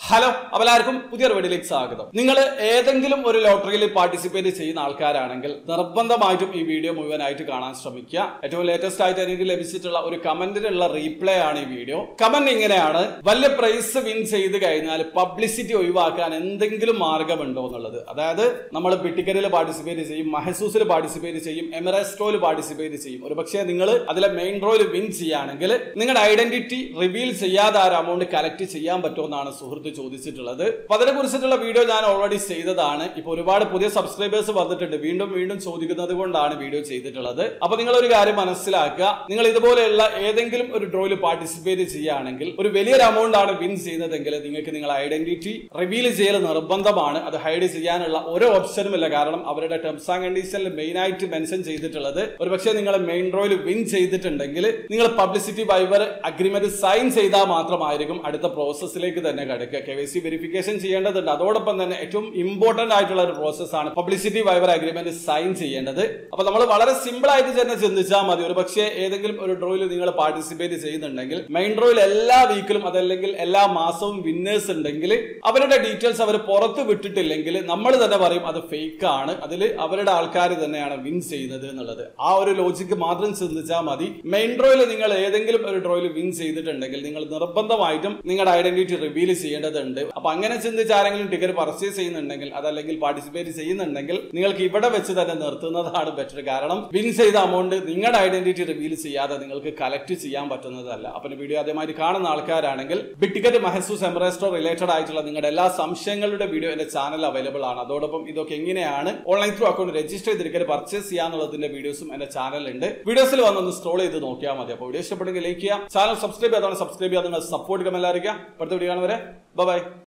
Hello എല്ലാവർക്കും പുതിയൊരു വീഡിയോയിലേക്ക് സ്വാഗതം. നിങ്ങൾ ഏതെങ്കിലും ഒരു ലോട്ടറിയിൽ പാർട്ടിസിപ്പേറ്റ് ചെയ്യുന്ന ആൾക്കാരാണെങ്കിൽ നിർബന്ധമായിട്ടും ഈ വീഡിയോ മുഴുവനായിട്ട് കാണാൻ ശ്രമിക്കുക. ഏറ്റവും ലേറ്റസ്റ്റ് ആയിട്ട് എനിക്ക് ലഭിച്ചിട്ടുള്ള ഒരു കമന്റിനുള്ള റീപ്ലൈ ആണ് ഈ വീഡിയോ. കമന്റ് ഇങ്ങനെയാണ്: വലിയ പ്രൈസ് വിൻ ചെയ്ത് കഴിഞ്ഞാൽ പബ്ലിസിറ്റി ഒഴിവാക്കാൻ എന്തെങ്കിലും മാർഗമുണ്ടോ എന്നുള്ളത്. അതായത് നമ്മൾ ബിട്ടിക്കറിൽ പാർട്ടിസിപ്പേറ്റ് ചെയ്യും, മഹസൂസിൽ പാർട്ടിസിപ്പേറ്റ് ചെയ്യും, എമറസ്റ്റോയിൽ പാർട്ടിസിപ്പേറ്റ് ചെയ്യും. ഒരു പക്ഷേ നിങ്ങൾ അതിലെ മെയിൻ റോയിൽ വിൻ ചെയ്യുകയാണെങ്കിൽ നിങ്ങളുടെ ഐഡന്റിറ്റി റിവീൽ ചെയ്യാതെ ആ എമൗണ്ട് കളക്ട് ചെയ്യാൻ പറ്റുമെന്നാണ് സുഹൃത്ത് ചോദിച്ചിട്ടുള്ളത്. അപ്പൊ അതിനെ കുറിച്ചിട്ടുള്ള വീഡിയോ ഞാൻ ഓൾറെഡി ചെയ്തതാണ്. ഇപ്പൊ ഒരുപാട് പുതിയ സബ്സ്ക്രൈബേഴ്സ് വന്നിട്ടുണ്ട്, വീണ്ടും ചോദിക്കുന്നത് കൊണ്ടാണ് വീഡിയോ ചെയ്തിട്ടുള്ളത്. അപ്പൊ നിങ്ങൾ ഒരു കാര്യം മനസ്സിലാക്കുക, നിങ്ങൾ ഇതുപോലെയുള്ള ഏതെങ്കിലും ഒരു ഡ്രോയിൽ പാർട്ടിസിപ്പേറ്റ് ചെയ്യുകയാണെങ്കിൽ ഒരു വലിയൊരു എമൗണ്ട് ആണ് വിൻ ചെയ്യുന്നതെങ്കിൽ നിങ്ങൾക്ക് നിങ്ങളുടെ ഐഡന്റിറ്റി റിവീൽ ചെയ്യൽ നിർബന്ധമാണ്. അത് ഹൈഡ് ചെയ്യാനുള്ള ഒരു ഓപ്ഷനും ഇല്ല. കാരണം അവരുടെ ടേംസ് ആൻഡ് കണ്ടീഷനിൽ മെയിൻ ആയിട്ട് മെൻഷൻ ചെയ്തിട്ടുള്ളത് ഒരുപക്ഷെ നിങ്ങൾ മെയിൻ ഡ്രോയിൽ വിൻ ചെയ്തിട്ടുണ്ടെങ്കിൽ നിങ്ങൾ പബ്ലിസിറ്റി വൈവർ അഗ്രിമെന്റ് സൈൻ ചെയ്താൽ മാത്രമായിരിക്കും അടുത്ത പ്രോസസ്സിലേക്ക് തന്നെ കിടക്കുക. KYC വെരിഫിക്കേഷൻ ചെയ്യേണ്ടതുണ്ട്. അതോടൊപ്പം തന്നെ ഏറ്റവും ഇമ്പോർട്ടന്റ് ആയിട്ടുള്ള ഒരു പ്രോസസ്സാണ് പബ്ലിസിറ്റി വൈവർ അഗ്രിമെന്റ് സൈൻ ചെയ്യേണ്ടത്. അപ്പൊ നമ്മൾ വളരെ സിമ്പിൾ ആയിട്ട് തന്നെ ചിന്തിച്ചാൽ മതി. ഒരു പക്ഷേ ഏതെങ്കിലും ഒരു ഡ്രോയിൽ നിങ്ങൾ പാർട്ടിസിപ്പേറ്റ് ചെയ്യുന്നുണ്ടെങ്കിൽ മെയിൻ ഡ്രോയിൽ എല്ലാ വീക്കിലും അതല്ലെങ്കിൽ എല്ലാ മാസവും വിന്നേഴ്സ് ഉണ്ടെങ്കിൽ അവരുടെ ഡീറ്റെയിൽസ് അവർ പുറത്ത് വിട്ടിട്ടില്ലെങ്കിൽ നമ്മൾ തന്നെ പറയും അത് ഫേക്ക് ആണ്, അതിൽ അവരുടെ ആൾക്കാർ തന്നെയാണ് വിൻ ചെയ്യുന്നത് എന്നുള്ളത്. ആ ഒരു ലോജിക്ക് മാത്രം ചിന്തിച്ചാൽ മതി. മെയിൻ ഡ്രോയിൽ നിങ്ങൾ ഏതെങ്കിലും ഒരു ഡ്രോയിൽ വിൻ ചെയ്തിട്ടുണ്ടെങ്കിൽ നിങ്ങൾ നിർബന്ധമായിട്ടും നിങ്ങളുടെ ഐഡന്റിറ്റി റിവീൽ ചെയ്യേണ്ടതുണ്ട്. അപ്പൊ അങ്ങനെ ചിന്തിച്ച് ആരെങ്കിലും ടിക്കറ്റ് പർച്ചേസ് ചെയ്യുന്നുണ്ടെങ്കിൽ അതല്ലെങ്കിൽ പാർട്ടിസിപ്പേറ്റ് ചെയ്യുന്നുണ്ടെങ്കിൽ നിങ്ങൾക്ക് ഇവിടെ വെച്ച് തന്നെ നിർത്തുന്നതാണ് ബെറ്റർ. കാരണം വിൻ ചെയ്ത എമൗണ്ട് നിങ്ങളുടെ ഐഡന്റിറ്റി റിവീൽ ചെയ്യാതെ നിങ്ങൾക്ക് കളക്ട് ചെയ്യാൻ പറ്റുന്നതല്ല. അപ്പൊ വീഡിയോ ആദ്യമായിട്ട് കാണുന്ന ആൾക്കാരാണെങ്കിൽ ബിഗ് ടിക്കറ്റ്, മഹസൂസ്, എമറസ്റ്റോ റിലേറ്റഡ് ആയിട്ടുള്ള നിങ്ങളുടെ എല്ലാ സംശയങ്ങളുടെ വീഡിയോ എന്റെ ചാനൽ അവൈലബിൾ ആണ്. അതോടൊപ്പം ഇതൊക്കെ എങ്ങനെയാണ് ഓൺലൈൻ ത്രൂ അക്കൗണ്ട് രജിസ്റ്റർ ചെയ്ത് ടിക്കറ്റ് പർച്ചേസ് ചെയ്യാന്നുള്ളതിന്റെ വീഡിയോസും എന്റെ ചാനലുണ്ട്. വീഡിയോസിൽ വന്നൊന്ന് സ്ക്രോൾ ചെയ്ത് നോക്കിയാൽ മതി. അപ്പോൾ വീഡിയോ ഇഷ്ടപ്പെട്ടെങ്കിൽ ലൈക്ക് ചെയ്യാം, ചാനൽ സബ്സ്ക്രൈബ് ചെയ്യാതാണ് സബ്സ്ക്രൈബ് ചെയ്യാതെ സപ്പോർട്ട് കമന്റ് അറിയിക്കാം. അടുത്ത വീഡിയോ കാണുന്നവരെ ബൈ.